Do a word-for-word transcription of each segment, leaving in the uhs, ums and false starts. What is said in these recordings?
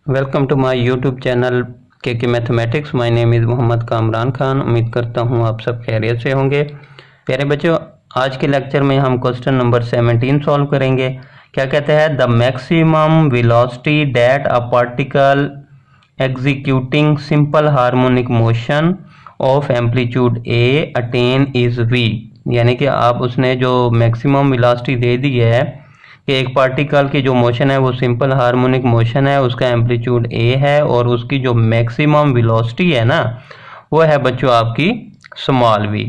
Welcome to my YouTube channel K K mathematics. My name is Mohammad Kamran Khan. उम्मीद करता हूँ आप सब खैरियत से होंगे। प्यारे बच्चों, आज के लेक्चर में हम क्वेश्चन नंबर सेवनटीन सॉल्व करेंगे। क्या कहते हैं? The maximum velocity that a particle executing simple harmonic motion of amplitude A attain is V. यानी कि आप उसने जो मैक्सिमम वेलोसिटी दे दी है कि एक पार्टिकल की जो मोशन है वो सिंपल हार्मोनिक मोशन है, उसका एम्पलीट्यूड ए है और उसकी जो मैक्सिमम वेलोसिटी है ना वो है बच्चों आपकी स्मॉल वी।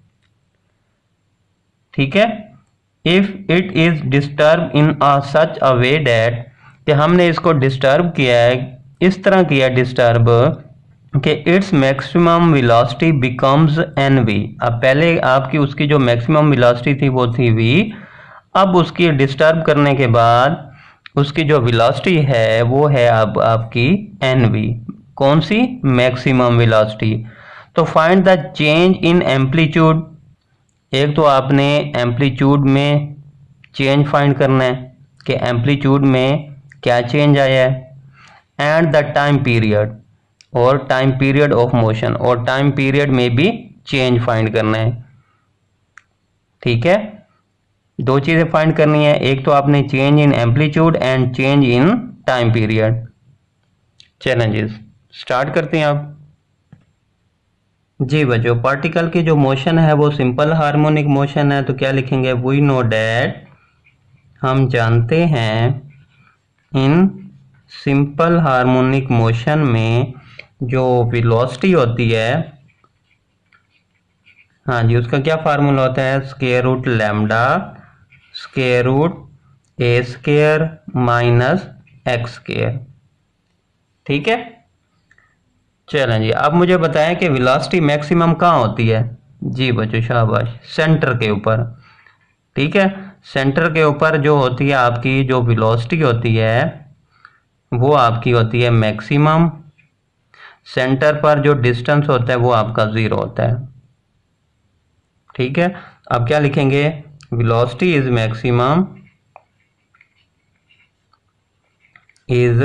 ठीक है। If it is disturb in a such a way that, कि हमने इसको डिस्टर्ब किया है, इस तरह किया डिस्टर्ब कि it's maximum velocity becomes n v. अब पहले आपकी उसकी जो मैक्सिमम वेलोसिटी थी वो थी वी, अब उसकी डिस्टर्ब करने के बाद उसकी जो वेलोसिटी है वो है अब आपकी एन वी। कौन सी? Maximum velocity. तो find the change in amplitude. एक तो आपने एम्पलीट्यूड में चेंज फाइंड करना है कि एम्पलीट्यूड में क्या चेंज आया है, एंड द टाइम पीरियड और टाइम पीरियड ऑफ मोशन, और टाइम पीरियड में भी चेंज फाइंड करना है। ठीक है, दो चीजें फाइंड करनी है, एक तो आपने change in amplitude and change in time period. Challenges start करते हैं आप। जी बच्चों, पार्टिकल की जो मोशन है वो सिंपल हार्मोनिक मोशन है, तो क्या लिखेंगे? वी नो डैट, हम जानते हैं, इन सिंपल हार्मोनिक मोशन में जो वेलोसिटी होती है, हाँ जी, उसका क्या फार्मूला होता है? Square root lambda square root a square minus x square. ठीक है। चलें जी, अब मुझे बताएं कि वेलोसिटी मैक्सिमम कहाँ होती है? जी बच्चों शाबाश, सेंटर के ऊपर। ठीक है, सेंटर के ऊपर जो होती है आपकी जो वेलोसिटी होती है वो आपकी होती है मैक्सिमम। सेंटर पर जो डिस्टेंस होता है वो आपका जीरो होता है। ठीक है, अब क्या लिखेंगे? Velocity is maximum is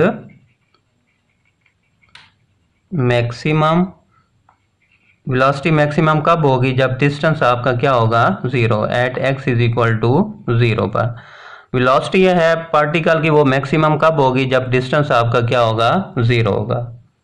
maximum velocity maximum कब होगी? जब डिस्टेंस आपका क्या होगा? Zero, at x is equal to zero पर वेलोसिटी है पार्टिकल की, वो मैक्सिमम कब होगी? जब डिस्टेंस आपका क्या होगा? जीरो होगा।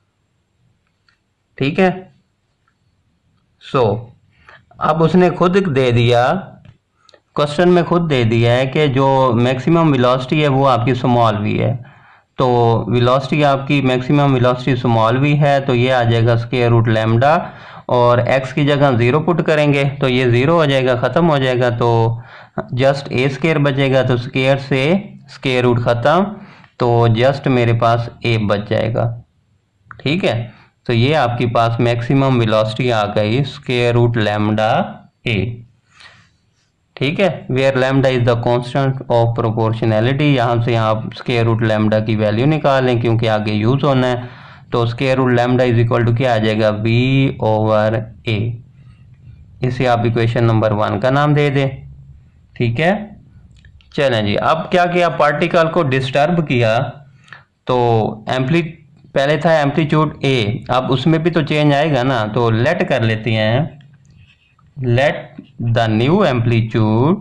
ठीक है। सो so, अब उसने खुद दे दिया, क्वेश्चन में खुद दे दिया है कि जो मैक्सिमम वेलोसिटी है वो आपकी स्मॉल वी है। तो वेलोसिटी आपकी मैक्सिमम वेलोसिटी स्मॉल वी है, तो ये आ जाएगा स्क्वायर रूट लैम्डा, और x की जगह ज़ीरो पुट करेंगे तो ये ज़ीरो हो जाएगा, ख़त्म हो जाएगा, तो जस्ट ए स्क्वायर बचेगा, तो स्क्वायर से स्क्वायर रूट ख़त्म, तो जस्ट मेरे पास a बच जाएगा। ठीक है, तो ये आपके पास मैक्सिमम वेलोसिटी आ गई स्क्वायर रूट लैम्डा a। ठीक है, where lambda is the constant of proportionality. यहाँ से आप स्क्वायर रूट लैम्डा की वैल्यू निकालें क्योंकि आगे यूज होना है, तो square root lambda is equal to क्या आ जाएगा? v over a। इसे आप इक्वेशन नंबर वन का नाम दे दें। ठीक है। चलें जी, अब क्या किया? पार्टिकल को डिस्टर्ब किया, तो एम्पली पहले था एम्पलीट्यूड a, अब उसमें भी तो चेंज आएगा ना, तो लेट कर लेते हैं, let the new amplitude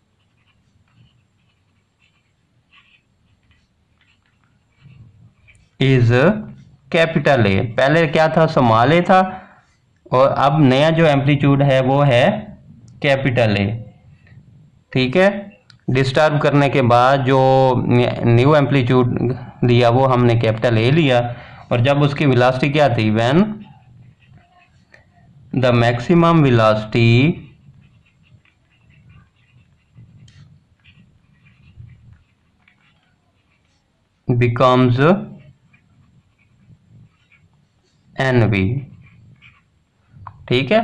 is capital A। पहले क्या था? स्मॉल a था, और अब नया जो एम्पलीट्यूड है वो है कैपिटल A। ठीक है, डिस्टर्ब करने के बाद जो न्यू एम्पलीट्यूड लिया वो हमने कैपिटल A लिया, और जब उसकी वेलोसिटी क्या थी? When the maximum velocity becomes n v. ठीक है,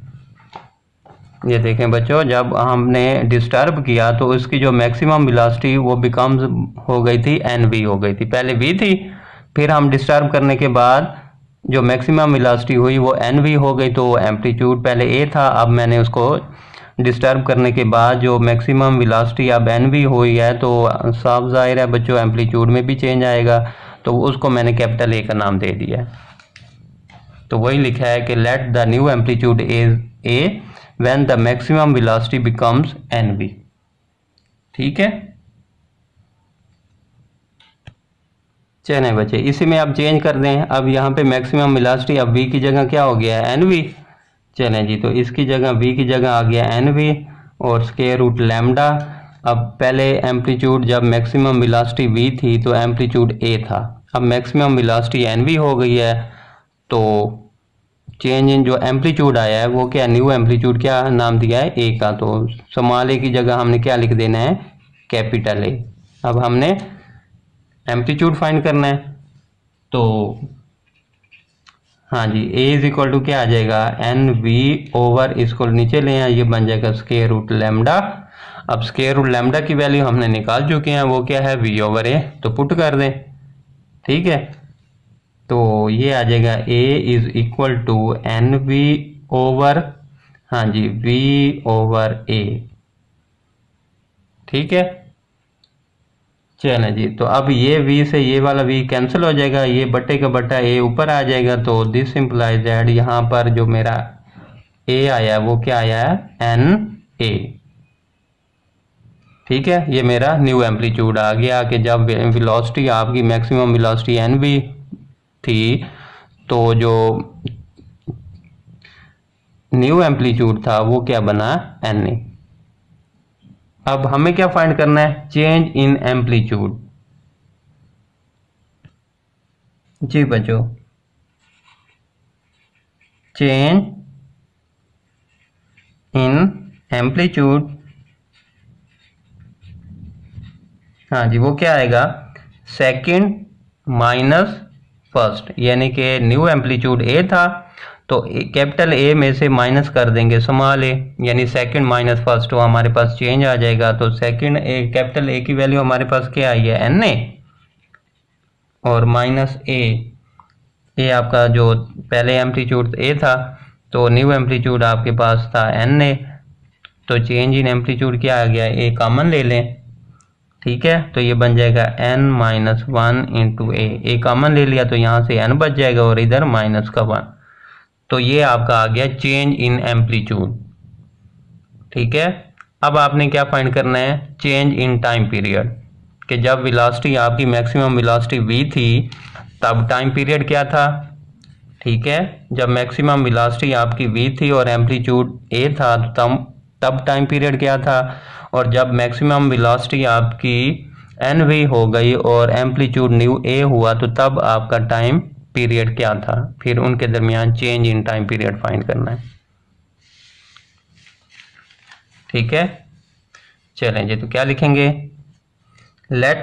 ये देखें बच्चों, जब हमने डिस्टर्ब किया तो उसकी जो मैक्सिमम वेलोसिटी वो बिकम्स हो गई थी एन वी हो गई थी। पहले वी थी, फिर हम डिस्टर्ब करने के बाद जो मैक्सिमम वेलोसिटी हुई वो एन वी हो गई, तो एम्पलीट्यूड पहले ए था, अब मैंने उसको डिस्टर्ब करने के बाद जो मैक्सिमम वेलोसिटी अब एन वी हुई है, तो साफ जाहिर है बच्चों एम्पलीट्यूड में भी चेंज आएगा, तो उसको मैंने कैपिटल ए का नाम दे दिया। तो वही लिखा है कि let the new amplitude is a when the maximum velocity becomes n v. ठीक है, चलिए बच्चे इसी में आप चेंज कर दें। अब यहाँ पे मैक्सिमम वेलोसिटी अब v की जगह क्या हो गया है, एन वी। चलें जी, तो इसकी जगह v की जगह आ गया एन वी और स्क्वायर रूट लैम्डा। अब पहले एम्पलीट्यूड जब मैक्सिमम वेलोसिटी v थी तो एम्पलीट्यूड a था, अब मैक्सिमम वेलोसिटी एन वी हो गई है, तो चेंज इन जो एम्पलीट्यूड आया है वो क्या, न्यू एम्पलीट्यूड क्या नाम दिया है, a का। तो स्मॉल a की जगह हमने क्या लिख देना है, कैपिटल A। अब हमने एम्पलीट्यूड फाइंड करना है, तो हाँ जी, a इज इक्वल टू क्या आ जाएगा, एन वी ओवर, इसको नीचे ले आए, ये बन जाएगा स्क्वायर रूट लैम्डा। अब स्क्वायर रूट लैम्डा की वैल्यू हमने निकाल चुके हैं, वो क्या है, v ओवर a, तो पुट कर दें। ठीक है, तो ये आ जाएगा a is equal to n v over, हाँ जी, v ओवर a। ठीक है, चलें जी, तो अब ये v से ये वाला v कैंसिल हो जाएगा, ये बट्टे का बट्टा a ऊपर आ जाएगा, तो दिस इम्प्लाइज दैट यहाँ पर जो मेरा a आया वो क्या आया है, एन ए। ठीक है, ये मेरा न्यू एम्पलीट्यूड आ गया कि जब वेलोसिटी आपकी मैक्सिमम वेलोसिटी एन वी थी तो जो न्यू एम्पलीट्यूड था वो क्या बना, एन ए। अब हमें क्या फाइंड करना है, चेंज इन एम्पलीट्यूड। जी बच्चों, चेंज इन एम्पलीट्यूड, हाँ जी, वो क्या आएगा, सेकंड माइनस फर्स्ट, यानी कि न्यू एम्पलीट्यूड ए था तो कैपिटल ए में से माइनस कर देंगे स्मॉल ए, यानी सेकंड माइनस फर्स्ट, तो हमारे पास चेंज आ जाएगा। तो सेकंड ए, कैपिटल ए की वैल्यू हमारे पास क्या आई है, एन ए, और माइनस ए, ए आपका जो पहले एम्पलीट्यूड ए था तो न्यू एम्पलीट्यूड आपके पास था एन ए, तो चेंज इन एम्पलीट्यूड क्या आ गया, ए कॉमन ले लें। ठीक है, तो ये बन जाएगा n minus one into a, a common ले लिया तो यहाँ से एन बच जाएगा और इधर माइनस का वन, तो ये आपका आ गया चेंज इन एम्पलीट्यूड। ठीक है, अब आपने क्या फाइंड करना है, चेंज इन टाइम पीरियड, कि जब वेलोसिटी आपकी मैक्सिमम वेलोसिटी v थी तब टाइम पीरियड क्या था। ठीक है, जब मैक्सिमम वेलोसिटी आपकी v थी और एम्पलीट्यूड a था तब तब टाइम पीरियड क्या था, और जब मैक्सिमम वेलोसिटी आपकी nv हो गई और एम्पलीट्यूड न्यू a हुआ तो तब आपका टाइम पीरियड क्या था। फिर उनके दरमियान change in time period find करना है। ठीक है, चलें जी, तो क्या लिखेंगे, लेट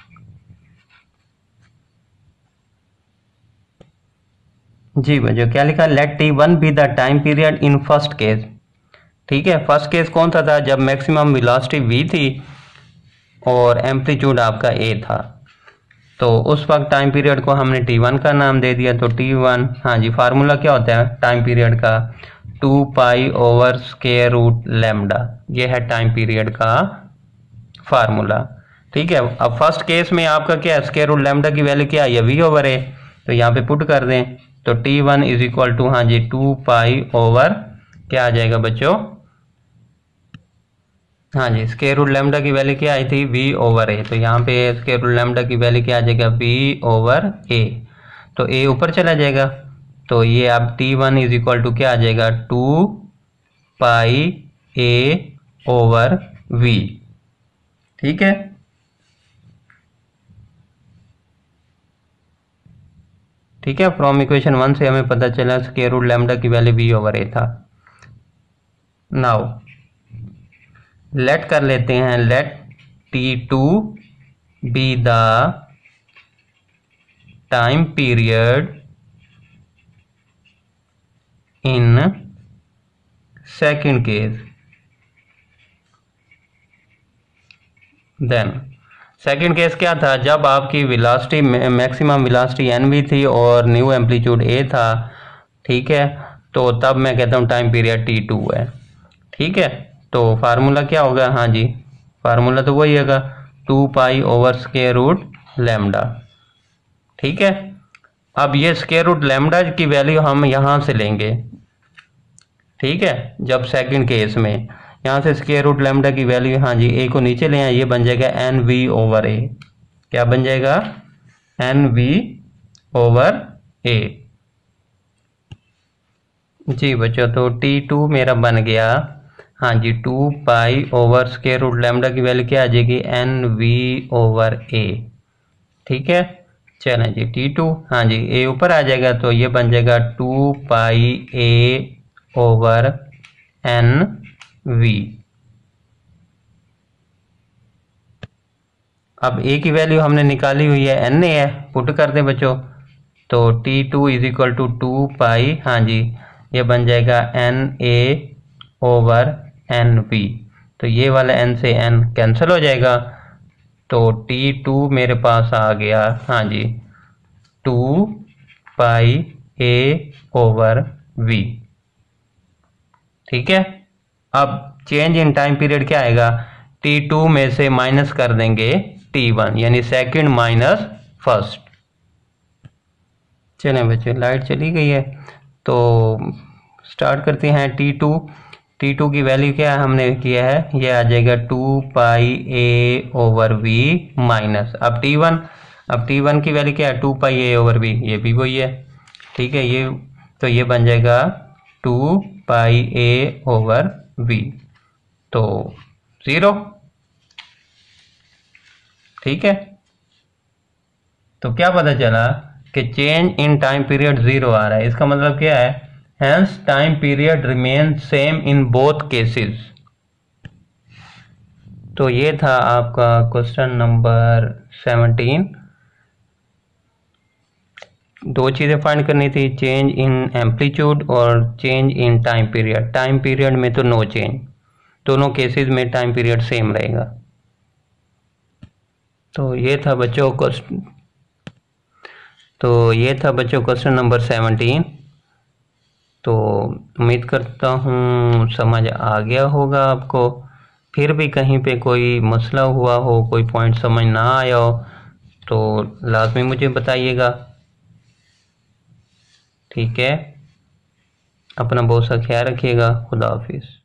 जी बच्चों क्या लिखा, let t one be the time period in first case. ठीक है, फर्स्ट केस कौन सा था, जब मैक्सिमम वेलोसिटी v थी और एम्पलीट्यूड आपका a था, तो उस वक्त टाइम पीरियड को हमने टी वन का नाम दे दिया। तो टी वन, हाँ जी, फार्मूला क्या होता है टाइम पीरियड का, two pi over square root lambda, ये है टाइम पीरियड का फार्मूला। ठीक है, अब फर्स्ट केस में आपका क्या है, स्क्वायर रूट लैम्डा की वैल्यू क्या है, वी ओवर ए, तो यहाँ पे पुट कर दें, तो t one is equal to, हाँ जी, टू पाई ओवर क्या आ जाएगा बच्चों, हाँ जी, स्क्वायर रूट लैम्डा की वैल्यू क्या आई थी, v ओवर ए, तो यहाँ पे स्क्वायर रूट लैम्डा की वैल्यू क्या आ जाएगा, v ओवर a, तो a ऊपर चला जाएगा, तो ये अब t one is equal to क्या आ जाएगा, two pi a over v। ठीक है, ठीक है, फ्रॉम इक्वेशन वन से हमें पता चला स्क्वायर रूट लैम्डा की वैल्यू v ओवर a था। नाउ लेट कर लेते हैं, let t two be the time period in second case. Then second case क्या था, जब आपकी velocity maximum velocity n v थी और न्यू एम्पलीट्यूड ए था। ठीक है, तो तब मैं कहता हूँ टाइम पीरियड टी टू है। ठीक है, तो फार्मूला क्या होगा, हाँ जी, फार्मूला तो वही होगा, two pi over square root lambda. ठीक है। अब ये स्क्वायर रूट लैम्डा की वैल्यू हम यहाँ से लेंगे, ठीक है। जब सेकंड केस में यहाँ से स्क्वायर रूट लैम्डा की वैल्यू, हाँ जी, ए को नीचे ले आए, ये बन जाएगा एन वी ओवर ए। क्या बन जाएगा? N v over a. जी बच्चों, तो टी टू मेरा बन गया, हाँ जी, two pi over square root lambda की वैल्यू क्या आ जाएगी? एन वी ओवर ए, ठीक है। चलें जी, टी टू, हाँ जी, ए ऊपर आ जाएगा तो ये बन जाएगा two pi a over n v. अब ए की वैल्यू हमने निकाली हुई है, एन ए है, पुट कर दें बच्चों, तो t two is equal to two pi, हाँ जी, ये बन जाएगा n a over n v. तो ये वाला एन से एन कैंसिल हो जाएगा, तो टी टू मेरे पास आ गया, हाँ जी, two pi a over v, ठीक है। अब चेंज इन टाइम पीरियड क्या आएगा? टी टू में से माइनस कर देंगे टी वन, यानी सेकंड माइनस फर्स्ट। चलें बच्चे, लाइट चली गई है तो स्टार्ट करते हैं। टी टू टी टू की वैल्यू क्या हमने किया है? ये आ जाएगा two pi a over v minus, अब टी वन, अब टी वन की वैल्यू क्या है? Two pi a over v, ये भी वही है, ठीक है। ये तो ये बन जाएगा two pi a over v, तो ज़ीरो, ठीक है। तो क्या पता चला कि change in time period zero आ रहा है, इसका मतलब क्या है? Hence time period remain same in both cases. तो ये था आपका क्वेश्चन नंबर सेवनटीन। दो चीज़ें फाइंड करनी थी, चेंज इन एम्पलीट्यूड और change in time period. Time period में तो नो चेंज, दोनों केसेस में टाइम पीरियड सेम रहेगा। तो ये था बच्चों क्वेश्चन तो ये था बच्चों क्वेश्चन नंबर सेवनटीन। तो उम्मीद करता हूँ समझ आ गया होगा आपको। फिर भी कहीं पे कोई मसला हुआ हो, कोई पॉइंट समझ ना आया हो तो लाजमी मुझे बताइएगा, ठीक है। अपना बहुत सा ख्याल रखिएगा। खुदा हाफिज़।